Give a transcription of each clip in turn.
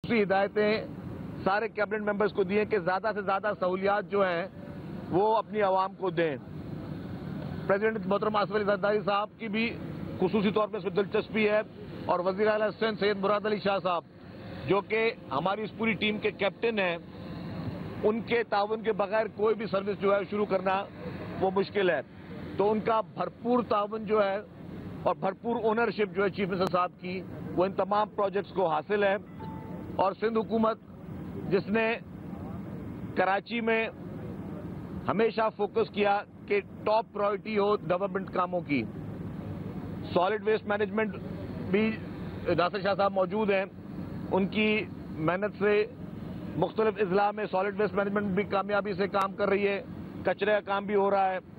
دوسری ہدایتیں سارے cabinet members کو دی ہیں کہ زیادہ سے زیادہ سہولیات جو ہیں وہ اپنی عوام کو دیں. پریزیڈنٹ محترم آصف علی زرداری صاحب کی بھی خصوصی طور پہ اس میں دلچسپی ہے، اور وزیر اعلیٰ سندھ سید مراد علی شاہ صاحب جو کہ ہماری اس پوری ٹیم کے کیپٹن ہیں، ان کے تعاون کے بغیر کوئی بھی سروس جو ہے شروع کرنا وہ مشکل ہے. تو ان کا بھرپور تعاون جو ہے اور بھرپور اونرشپ جو ہے چیف منسٹر صاحب کی وہ ان تمام پروجیکٹس کو حاصل ہے. اور سندھ حکومت جس نے کراچی میں ہمیشہ فوکس کیا کہ ٹاپ پرائورٹی ہو ڈیولپمنٹ کاموں کی. سالڈ ویسٹ مینجمنٹ بھی ناصر شاہ صاحب موجود ہیں، ان کی محنت سے مختلف اضلاع میں سالڈ ویسٹ مینجمنٹ بھی کامیابی سے کام کر رہی ہے، کچرے کا کام بھی ہو رہا ہے.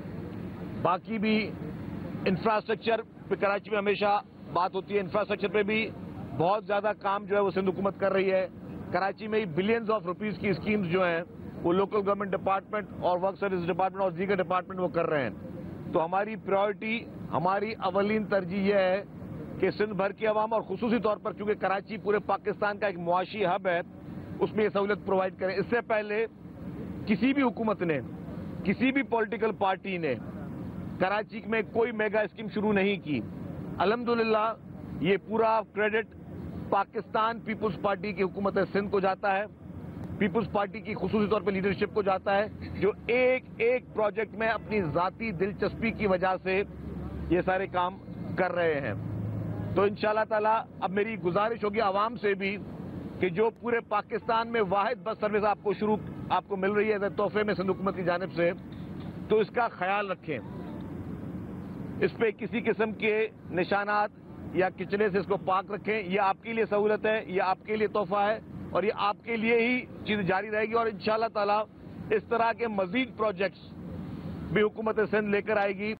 باقی بھی انفراسٹرکچر پہ کراچی میں ہمیشہ بات ہوتی ہے، انفراسٹرکچر پہ بھی بہت زیادہ کام جو ہے وہ سندھ حکومت کر رہی ہے. کراچی میں ہی بلینز آف روپیز کی اسکیمز جو ہیں وہ لوکل گورنمنٹ ڈپارٹمنٹ اور ورک سروس ڈپارٹمنٹ اور دیگر ڈپارٹمنٹ وہ کر رہے ہیں. تو ہماری پرائورٹی، ہماری اولین ترجیح یہ ہے کہ سندھ بھر کی عوام اور خصوصی طور پر کیونکہ کراچی پورے پاکستان کا ایک معاشی ہب ہے اس میں یہ سہولت پرووائڈ کریں. اس سے پہلے کسی بھی حکومت نے، کسی بھی پولیٹیکل پارٹی نے کراچی میں کوئی میگا اسکیم شروع نہیں کی. الحمدللہ یہ پورا کریڈٹ پاکستان پیپلز پارٹی کی حکومت سندھ کو جاتا ہے، پیپلز پارٹی کی خصوصی طور پر لیڈرشپ کو جاتا ہے، جو ایک ایک پروجیکٹ میں اپنی ذاتی دلچسپی کی وجہ سے یہ سارے کام کر رہے ہیں. تو انشاءاللہ تعالی اب میری گزارش ہوگی عوام سے بھی کہ جو پورے پاکستان میں واحد بس سروس آپ کو مل رہی ہے تحفے میں سندھ حکومت کی جانب سے، تو اس کا خیال رکھیں. اس پہ کسی قسم کے نشانات یا کچرے سے اس کو پاک رکھیں. یہ آپ کے لیے سہولت ہے، یہ آپ کے لیے تحفہ ہے، اور یہ آپ کے لیے ہی چیز جاری رہے گی. اور انشاءاللہ تعالی اس طرح کے مزید پروجیکٹس بھی حکومت سندھ لے کر آئے گی.